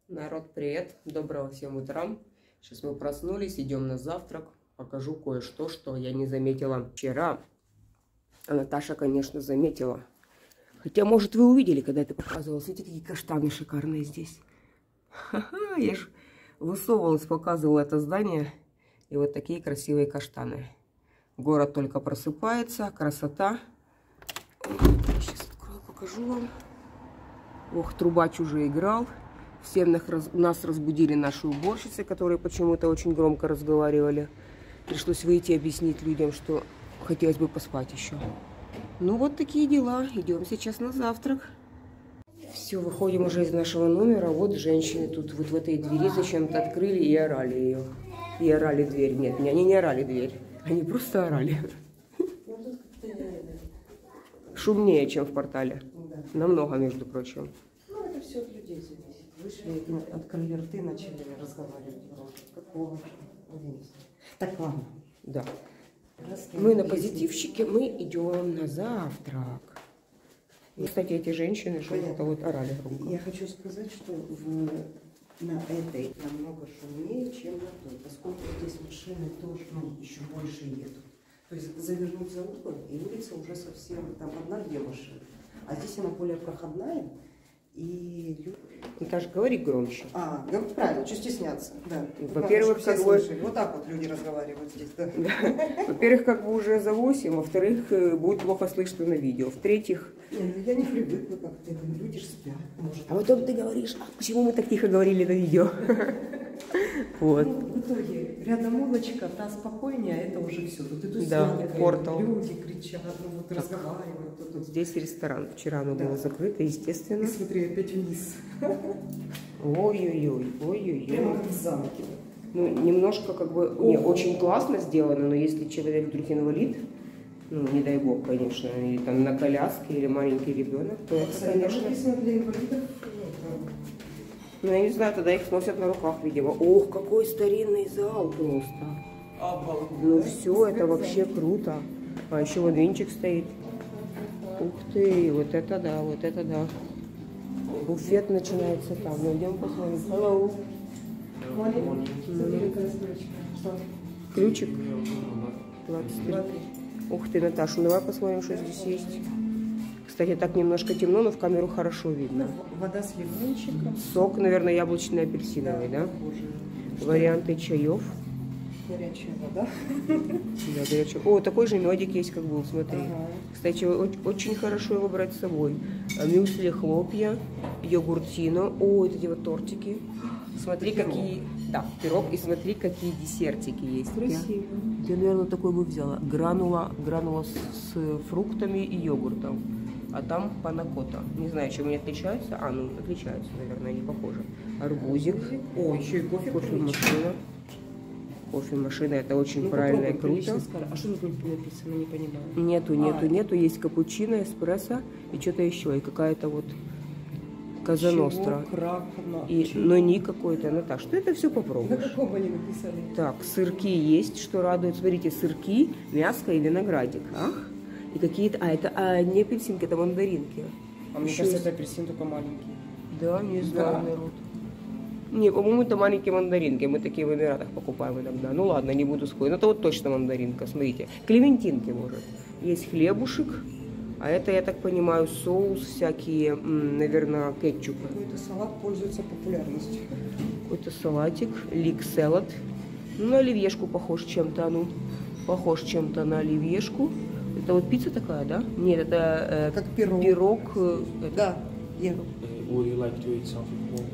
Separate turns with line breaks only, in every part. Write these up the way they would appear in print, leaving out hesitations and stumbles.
Народ, привет! Доброго всем утра! Сейчас мы проснулись, идем на завтрак. Покажу кое-что, что я не заметила вчера. А Наташа, конечно, заметила. Хотя, может, вы увидели, когда это показывала. Смотрите, какие каштаны шикарные здесь. Ха-ха, я же высовывалась, показывала это здание. И вот такие красивые каштаны. Город только просыпается, красота. Сейчас открою, покажу вам. Ох, трубач уже играл. Всем нас разбудили наши уборщицы, которые почему-то очень громко разговаривали. Пришлось выйти объяснить людям, что хотелось бы поспать еще. Ну вот такие дела. Идем сейчас на завтрак. Все, выходим уже из нашего номера. Вот женщины тут вот в этой двери зачем-то открыли и орали ее. И орали дверь. Нет, они не орали дверь. Они просто орали. Шумнее, чем в портале. Намного, между прочим.
Ну, это все от людей зависит. Вышли, открыли рты, начали разговаривать. Какого же? Так, ладно.
Да. Мы на позитивщике, мы идем на завтрак. И, кстати, эти женщины что-то вот орали громко.
Я хочу сказать, что на этой намного шумнее, чем на той, поскольку здесь машины тоже еще больше едут. То есть завернуть за угол, и улица уже совсем, там одна-две машины. А здесь она более проходная. И
Наташа, говори громче.
ну правильно, что стесняться. Да.
Во-первых, как бы...
Вот так вот люди разговаривают здесь, да.
Во-первых, как бы уже за 8, во-вторых, будет плохо слышно на видео. В-третьих...
Я не привыкла как-то, люди же спят. Может.
А потом ты говоришь, почему мы так тихо говорили на видео? Вот.
Ну, в итоге рядом улочка, та спокойнее, а это уже все. Тут и
да, портал.
Люди кричат, разговаривают.
Тут здесь ресторан. Вчера оно было закрыто, естественно.
И смотри, опять вниз.
Ой-ой-ой, ой-ой-ой.
Прямо как в замке.
Ну, немножко как бы не очень классно сделано, но если человек вдруг инвалид, ну, не дай бог, конечно, или там на коляске, или маленький ребенок, то это, конечно...
Для инвалидов.
Ну, я не знаю, тогда их сносят на руках, видимо. Ох, какой старинный зал просто. Ну, все, это вообще круто. А еще вот венчик стоит. Ух ты, вот это да, вот это да. Буфет начинается там. Ну, идем посмотрим. Hello. Ключик. 23. Ух ты, Наташа, ну давай посмотрим, что здесь есть. Кстати, так немножко темно, но в камеру хорошо видно.
Вода с лимончиком.
Сок, наверное, яблочный, апельсиновый, да? Варианты чаев.
Горячая вода.
Да, горячая. О, такой же медик есть, как был, смотри. Ага. Кстати, очень хорошо его брать с собой. Мюсли, хлопья, йогуртино. О, эти вот тортики. Смотри, какие... Да, пирог. И смотри, какие десертики есть.
Красиво.
Я, наверное, такой бы взяла. Гранула с фруктами и йогуртом. А там панакота. Не знаю, чем они отличаются. Ну, отличаются, наверное, они похожи. Арбузик. О, еще и кофемашина. Кофемашина, это очень правильно и круто.
А что тут написано, не понимаю?
Нету. Есть капучино, эспрессо и что-то еще. И какая-то вот казаностра. Но не какой-то. Наташ, что это все попробуешь?
На каком они написали?
Так, сырки есть, что радует. Смотрите, сырки, мяско и виноградик. Ах. И какие-то... это не апельсинки, это мандаринки.
А мне кажется, это апельсин только маленький.
Да, не знаю, народ. Не, по-моему, это маленькие мандаринки. Мы такие в Эмиратах покупаем иногда. Ну ладно, не буду спорить. Но это вот точно мандаринка, смотрите. Клементинки, может. Есть хлебушек. А это, я так понимаю, соус, всякие, наверное, кетчупы.
Какой-то салат пользуется популярностью.
Какой-то салатик, лик-салат. Ну, на оливьешку похож чем-то, Похож чем-то на оливьешку. Это вот пицца такая, да? Нет, это
как пирог.
Пирог.
Да.
Would you like to eat something more?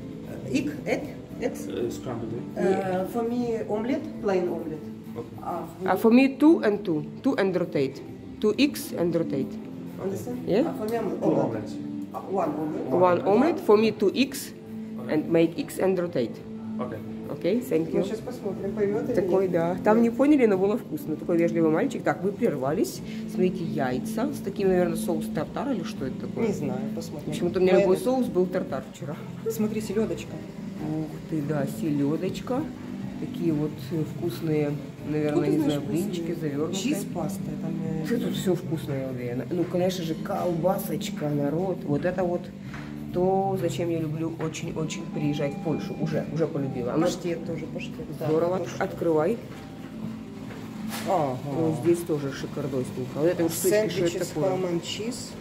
Eggs?
Scrambled egg?
For me, omelette, plain omelette.
For me, two and rotate. 2x and rotate.
Understand?
Yeah?
For me,
Two omelets.
one omelette.
One omelette. For me, 2x and make x and rotate.
Okay.
Окей, thank you.
Мы сейчас посмотрим, поймет или
Такой,
нет.
да. Там не поняли, но было вкусно. Такой вежливый мальчик. Так, вы прервались. Смотрите, яйца. С таким, наверное, соус тартар или что это такое?
Не знаю, посмотрим.
Почему-то у меня любой соус был тартар вчера.
Смотри, селедочка.
Ух ты, да, селедочка. Такие вот вкусные, наверное, не знаю, блинчики, завернутые.
Чиз паста.
Что тут все вкусное, я уверена. Ну, конечно же, колбасочка, народ. Вот это вот то зачем я люблю очень-очень приезжать в Польшу. Уже полюбила.
Паштет тоже, паштет.
Здорово. Открывай.
Ага.
Вот здесь тоже шикардосненько. Вот это вот штучки, что это
Сэндвичи с
такое?
ham and cheese.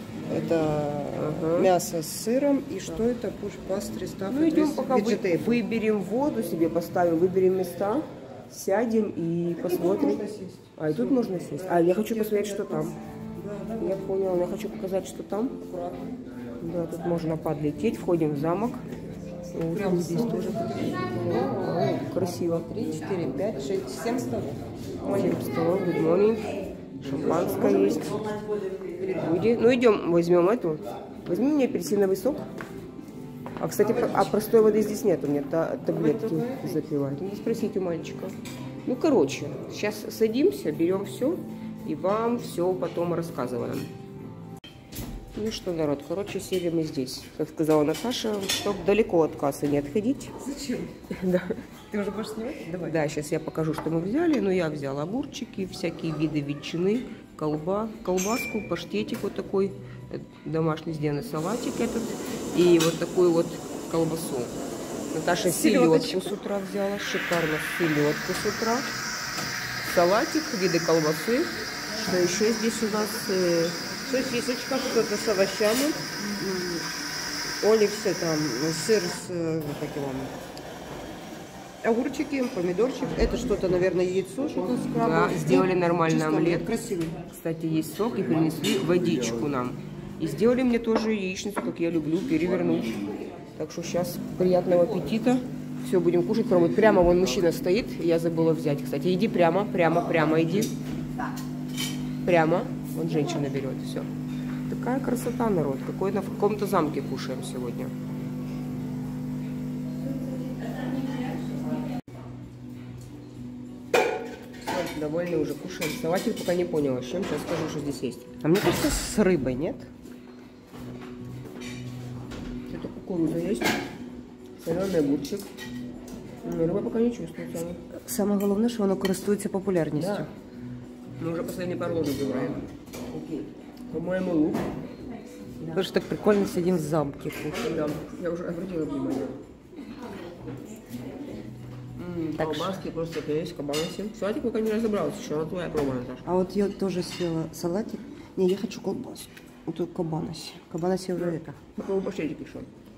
Это мясо с сыром. И что это? Пуш пастри, стаф.
Ну, идем пока выберем воду себе, поставим, выберем места, сядем и посмотрим. А, и тут можно сесть. А, я хочу посмотреть, что там. Я поняла, я хочу показать, что там. Да, тут можно подлететь, входим в замок. Вот,
Прям
здесь тоже красиво.
3, 4, 5, 6, 7 столов.
7 столов, good morning. Шампанское есть. Люди. Ну, идем, возьмем эту. Возьми мне апельсиновый сок. А, кстати, простой воды здесь нет. У меня таблетки запивают. Надо спросить у мальчика. Ну, короче, сейчас садимся, берем все и вам все потом рассказываем. Ну что, народ, короче, сели мы здесь. Как сказала Наташа, чтобы далеко от кассы не отходить.
Зачем?
Да.
Ты уже будешь снимать? Давай.
Да, сейчас я покажу, что мы взяли. Ну, я взяла огурчики, всякие виды ветчины, колбаску, паштетик вот такой, домашний сделанный салатик этот, и вот такую вот колбасу. Наташа селедку с утра взяла, шикарно селедку с утра. Салатик, виды колбасы. Что еще здесь у нас? Сосисочка, что-то с овощами. Оливсы там, сыр с таким. Огурчики, помидорчик. Это что-то, наверное, яйцо, что-то с крабом. Да, сделали нормальный омлет. Красивый. Кстати, есть сок и принесли водичку нам. И сделали мне тоже яичницу, как я люблю, перевернуть. Так что сейчас приятного аппетита. Все, будем кушать, пробовать. Прямо вон мужчина стоит, я забыла взять. Кстати, иди прямо иди. Прямо. Вот женщина берет, все. Такая красота, народ. Какой-то в каком-то замке кушаем сегодня. Все, довольны уже кушаем. Салатик пока не поняла, с чем. Сейчас скажу, что здесь есть.
А мне кажется, с рыбой, нет?
Это кукуруза есть. Соленый огурчик. Рыба пока не чувствуется.
Самое главное, что оно користуется популярностью.
Да. Мы уже последний пару ложек выбираем. По-моему, лук.
Потому что так прикольно сидим в замке.
Да, я уже обратила внимание. Колбаски просто это есть, кабаноси. Салатик пока не разобралась, еще на твоя проба, Наташа.
А вот я тоже съела салатик. Не, я хочу колбасу. Вот тут кабаноси. Кабаноси уже это.
Попробуй паштетик еще.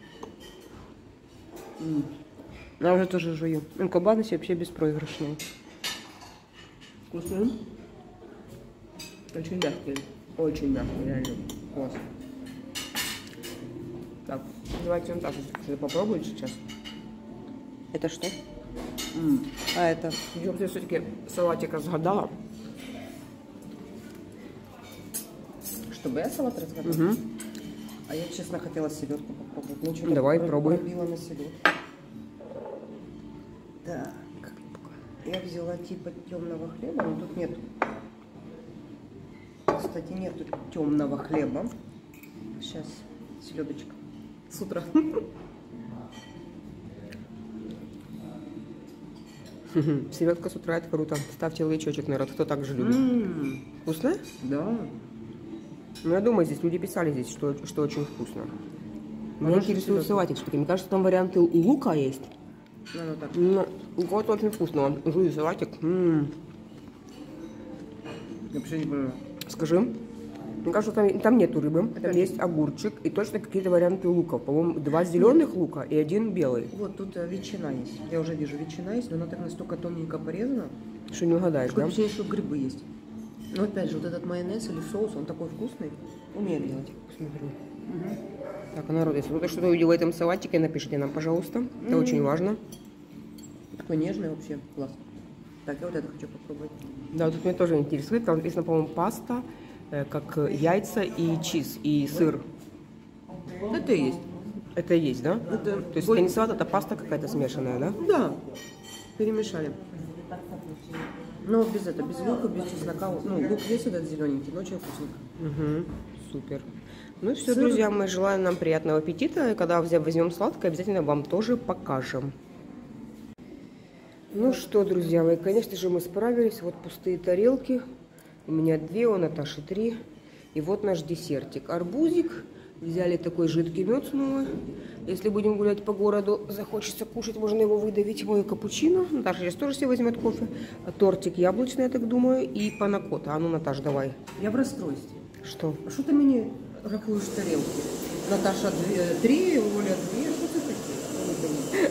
Я уже тоже жую. Кабаноси вообще беспроигрышные.
Вкусный? Очень мягкий. Очень мягкий, реально. Класс. Так, давайте Наташа попробуем сейчас.
Это что? А это?
Причем ты все-таки салатик разгадала.
Чтобы я салат разгадала?
Угу.
А я, честно, хотела селедку попробовать. Ну, что-то
давай, пробуй.
пробила на селедку. Так. Я взяла типа темного хлеба, но тут нету. Кстати, нету темного хлеба. Сейчас селедочка. С утра.
Селедка с утра, это круто. Ставьте лайчочек, народ, кто так же любит. Вкусно?
Да.
Ну, я думаю, здесь люди писали здесь, что очень вкусно. Меня интересует салатик, что мне кажется, там варианты лука есть.
Ну, так.
Ну, вот очень вкусно. Жую салатик.
Я вообще не понимаю.
Скажи. Мне кажется, там нету рыбы, там есть огурчик и точно какие-то варианты лука. По-моему, 2 зеленых лука и 1 белый.
Вот тут ветчина есть. Я уже вижу, ветчина есть, но она так настолько тоненько порезана.
Что не угадаешь,
Такое
да?
ощущение, что грибы есть. Но опять же, вот этот майонез или соус, он такой вкусный. Умеет делать.
Посмотрю. Так, народ, если кто-то что-то увидел в этом салатике, напишите нам, пожалуйста. Это очень важно.
Такой нежный вообще. Класс. Так, я вот это хочу попробовать.
Да, тут меня тоже интересует. Там написано, по-моему, паста, как яйца и чиз, и сыр.
Это и есть.
Это и есть, да?
Это...
То есть это не салат, это паста какая-то смешанная, да?
Да. Перемешали. Но без этого, без лука, без чеснока. Ну, лук есть этот зелененький, но очень вкусненько.
Угу. Супер. Ну и все, друзья, мы желаем нам приятного аппетита. И когда возьмем сладкое, обязательно вам тоже покажем. Ну что, друзья мои, конечно же, мы справились. Вот пустые тарелки. У меня 2, у Наташи 3. И вот наш десертик. Арбузик, Взяли такой жидкий мед снова. Если будем гулять по городу, захочется кушать, можно его выдавить. Мой капучино. Наташа сейчас тоже себе возьмет кофе. Тортик яблочный, я так думаю. И панакота. А ну, Наташ, давай.
Я в расстройстве.
Что?
А что ты мне рахуешь тарелки? Наташа 3, Оля 2. Что ты такие?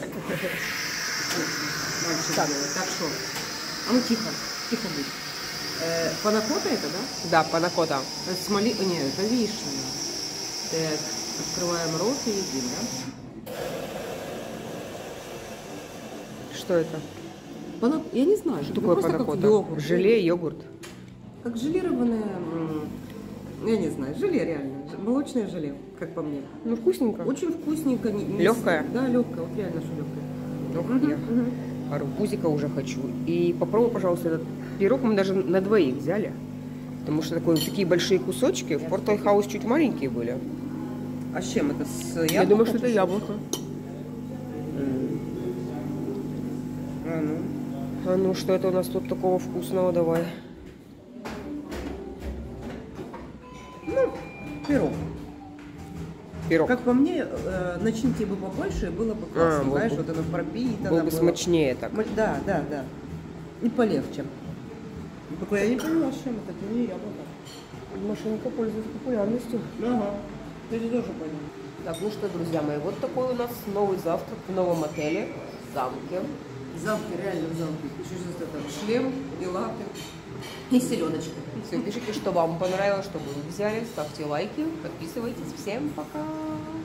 Мальчик делает. Так что? А ну тихо. Тихо будь. Панакота это, да?
Да, панакота.
Нет, это вишня. Так, открываем рот и едим, да?
Что это?
Я не знаю.
Что такое
просто
панакота?
как йогурт.
Желе, йогурт.
Как желированное, я не знаю, желе реально. Молочное желе, как по мне.
Ну, вкусненько.
Очень вкусненько.
Легкое?
Да, легкое, вот реально, что легкое.
Я арбузика уже хочу. И попробуй, пожалуйста, этот пирог. Мы даже на двоих взяли. Потому что такие большие кусочки. В Порто Хаус чуть маленькие были.
А с чем это? С яблоком?
Я думаю, что это яблоко.
А ну.
А ну, что это у нас тут такого вкусного? Давай.
Пирог.
Пирог.
Как по мне, начинки бы побольше, было бы классно.
был
Знаешь,
бы-
вот оно пропитано.
Был бы
было.
смачнее так.
Да. И полегче. Такое я не поняла, с чем это не яблоко.
Машинка пользуется популярностью.
Ага. Ты же тоже понял.
Так, ну что, друзья мои, вот такой у нас новый завтрак в новом отеле, в замке.
Замки, реально в замке. Еще сейчас это шлем и лапы. И селедочка.
Все, пишите, что вам понравилось, что вы взяли, ставьте лайки, подписывайтесь. Всем пока!